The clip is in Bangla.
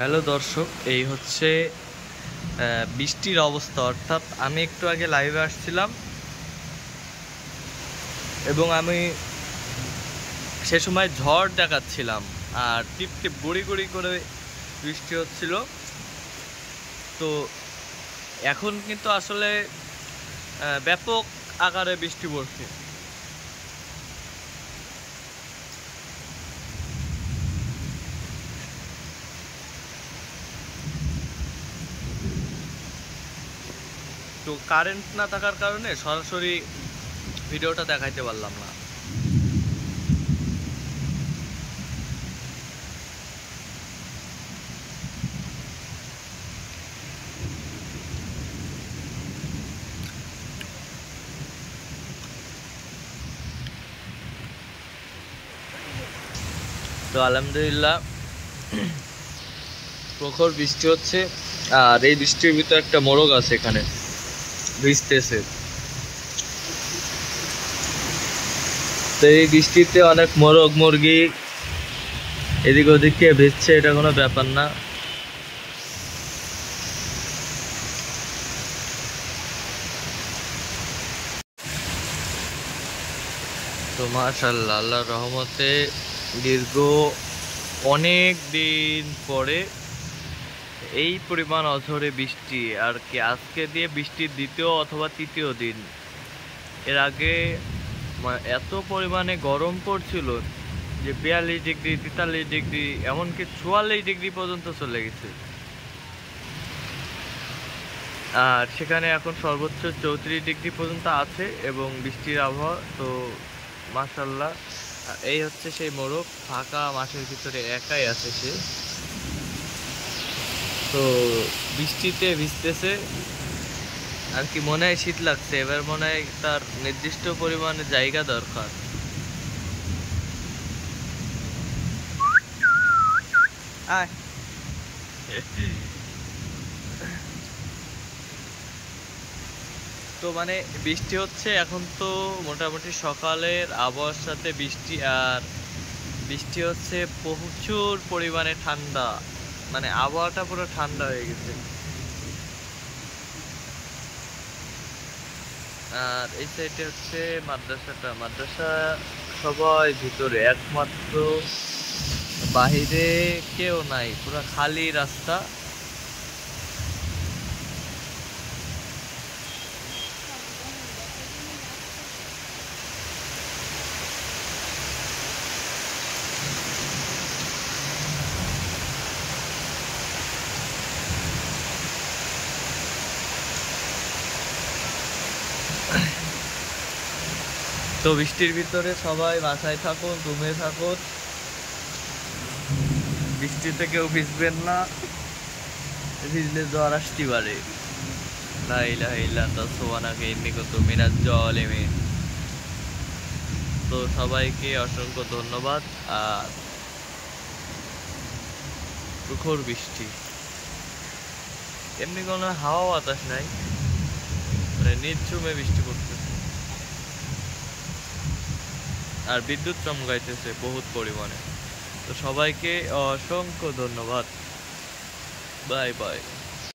হ্যালো দর্শক, এই হচ্ছে বৃষ্টির অবস্থা। অর্থাৎ আমি একটু আগে লাইভে আসছিলাম এবং আমি সে সময় ঝড় দেখাচ্ছিলাম আর টিপ টিপ গুড়ি গুড়ি করে বৃষ্টি হচ্ছিল। তো এখন কিন্তু আসলে ব্যাপক আকারে বৃষ্টি পড়ছে। তো কারেন্ট না থাকার কারণে সরাসরি ভিডিওটা দেখাইতে পারলাম না। তো আলহামদুলিল্লাহ প্রখর বৃষ্টি হচ্ছে, আর এই বৃষ্টির ভিতরে একটা মোরগ আছে এখানে ভিজতেছে। তো এই বৃষ্টিতে অনেক মোরগ মুরগি এদিক ওদিকে ভিজছে, এটা কোনো ব্যাপার না। তো মাশাআল্লাহ, আল্লাহর রহমতে দীর্ঘ অনেক দিন পরে এই পরিমাণ অঝরে বৃষ্টি, আর কি আজকে দিয়ে বৃষ্টির দ্বিতীয় অথবা তৃতীয় দিন। এর আগে এত পরিমাণে গরম পড়ছিল যে 42 ডিগ্রি, 43 ডিগ্রি, এমনকি 44 ডিগ্রি পর্যন্ত চলে গেছে। আর সেখানে এখন সর্বোচ্চ 34 ডিগ্রি পর্যন্ত আছে এবং বৃষ্টির আবহাওয়া। তো মাশাআল্লাহ, এই হচ্ছে সেই মোরগ, ফাঁকা মাঠের ভিতরে একাই আছে সে। তো বৃষ্টিতে ভিজতেছে আর কি, মনে হয় শীত লাগছে। এবার মনে হয় তার নির্দিষ্ট পরিমাণে জায়গা দরকার। আয় তো বৃষ্টি হচ্ছে এখন। তো মোটামুটি সকালের আবহাওয়ার সাথে বৃষ্টি, আর বৃষ্টি হচ্ছে প্রচুর পরিমাণে ঠান্ডা, আবহাওয়াটা পুরো ঠান্ডা হয়ে গেছে। আর এই সাইডে হচ্ছে মাদ্রাসা সবাই ভিতরে, একমাত্র বাহিরে কেউ নাই, পুরো খালি রাস্তা। তো বৃষ্টির ভিতরে সবাই বাসায় থাকুন, রুমে থাকুন, বৃষ্টিতে কেউ ভিজবেন না, ভিজলে জ্বর আসতে পারে। লা ইলাহা ইল্লা আনতা সুবহানাকা ইন্নী কুনতু মিনাজ জালিমিন। তো সবাইকে অসংখ্য ধন্যবাদ। আর প্রখর বৃষ্টি, এমনি কোনো হাওয়া বাতাস নাই, নির্ঝুমে বৃষ্টি পড়তেছে আর বিদ্যুৎ চমকাইতেছে বহুত পরিমাণে। তো সবাইকে অসংখ্য ধন্যবাদ। Bye by.